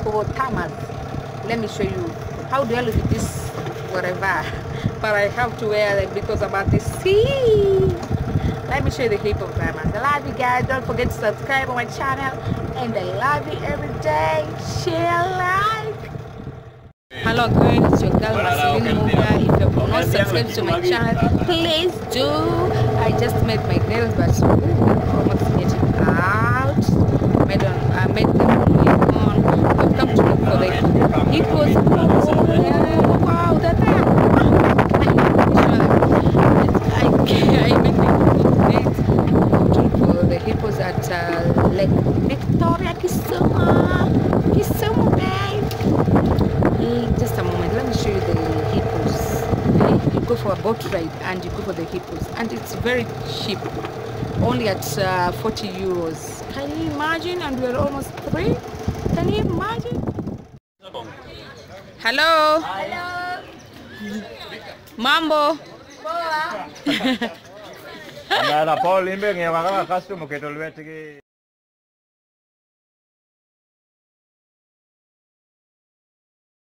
hippopotamus. Let me show you how do I look at this whatever, but I have to wear them because I'm at the sea. Let me show you the hippopotamus. I love you guys. Don't forget to subscribe on my channel, and I love you every day. Share, like. Hello guys, it's your girl kisumu-dunga. If you have not subscribed to my channel, please do. I just made my nails, but almost getting out. I made them on. I've come to look for the hippos. Oh, wow, that's there. I made my hippos to look for the hippos at Lake Victoria, Kisumu, babe. Just a moment, let me show you the hippos. You go for a boat ride and you go for the hippos, and it's very cheap, only at 40 euros. Can you imagine? And we're almost 3. Can you imagine? Hello. Hello. Mambo. Boa.